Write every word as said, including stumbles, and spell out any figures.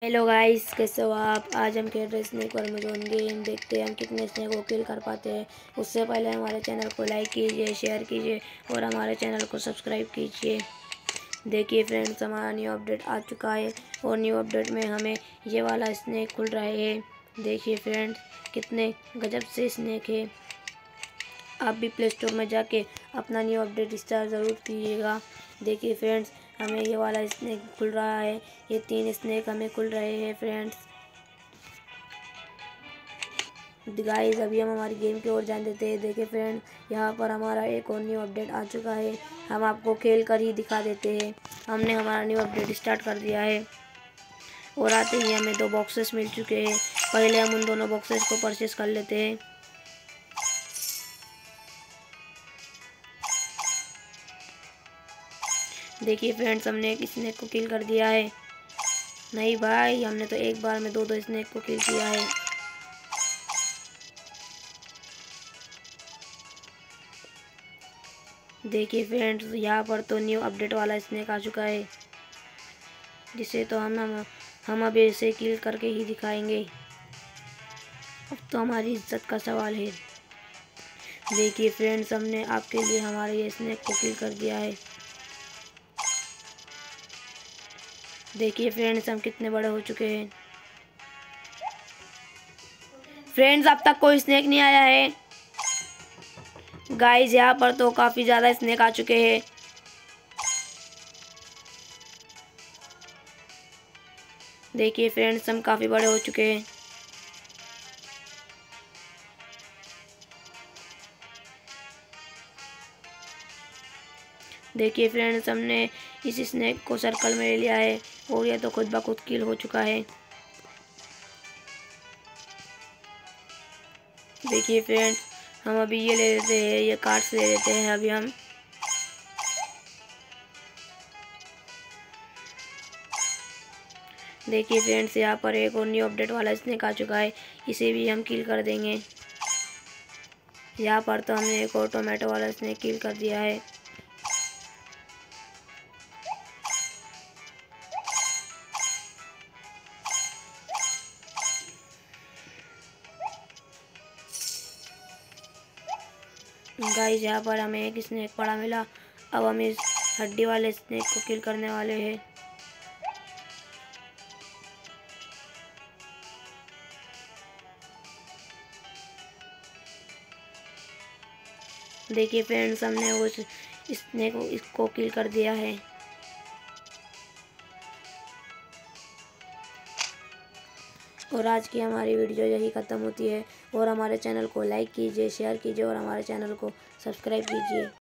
Hello guys, कैसे हो आप। आज हम खेल रहे हैं स्नेक और अमेजोन गेम। देखते हैं हम कितने स्नेक को किल कर पाते हैं। उससे पहले हमारे चैनल को लाइक कीजिए, शेयर कीजिए और हमारे चैनल को सब्सक्राइब कीजिए। देखिए फ्रेंड्स, हमारा न्यू अपडेट आ चुका है और न्यू अपडेट में हमें ये वाला स्नेक खुल रहा है। देखिए फ्रेंड्स, कितने गजब से स्नेक है। आप भी प्ले स्टोर में जाके अपना न्यू अपडेट इंस्टॉल ज़रूर कीजिएगा। देखिए फ्रेंड्स, हमें ये वाला स्नेक खुल रहा है। ये तीन स्नेक हमें खुल रहे हैं फ्रेंड्स। गाइस, अभी हम हमारी गेम की ओर जान देते हैं। देखिए फ्रेंड, यहाँ पर हमारा एक और न्यू अपडेट आ चुका है। हम आपको खेल कर ही दिखा देते हैं। हमने हमारा न्यू अपडेट स्टार्ट कर दिया है और आते ही हमें दो बॉक्सेस मिल चुके हैं। पहले हम उन दोनों बॉक्सेस को परचेस कर लेते हैं। देखिए फ्रेंड्स, हमने एक स्नेक को किल कर दिया है। नहीं भाई, हमने तो एक बार में दो दो स्नेक को किल किया है। देखिए फ्रेंड्स, यहाँ पर तो न्यू अपडेट वाला स्नेक आ चुका है, जिसे तो हम हम हम अब इसे किल करके ही दिखाएंगे। अब तो हमारी इज्जत का सवाल है। देखिए फ्रेंड्स, हमने आपके लिए हमारे ये स्नेक को किल कर दिया है। देखिए फ्रेंड्स, हम कितने बड़े हो चुके हैं। फ्रेंड्स, अब तक कोई स्नेक नहीं आया है। गाइस, यहाँ पर तो काफ़ी ज़्यादा स्नेक आ चुके हैं। देखिए फ्रेंड्स, हम काफ़ी बड़े हो चुके हैं। देखिए फ्रेंड्स, हमने इस स्नेक को सर्कल में ले लिया है और यह तो खुद ब खुद किल हो चुका है। देखिए फ्रेंड्स, हम अभी ये ले लेते हैं, ये कार्ड्स ले लेते हैं अभी हम। देखिए फ्रेंड्स, यहाँ पर एक और न्यू अपडेट वाला स्नेक आ चुका है। इसे भी हम किल कर देंगे। यहाँ पर तो हमने एक और टोमेटो वाला स्नेक किल कर दिया है। गाइस, यहाँ पर हमें एक स्नेक पड़ा मिला। अब हम इस हड्डी वाले स्नेक को किल करने वाले हैं। देखिए फ्रेंड्स, हमने उस स्नेक को इसको किल कर दिया है। और आज की हमारी वीडियो यही ख़त्म होती है। और हमारे चैनल को लाइक कीजिए, शेयर कीजिए और हमारे चैनल को सब्सक्राइब कीजिए।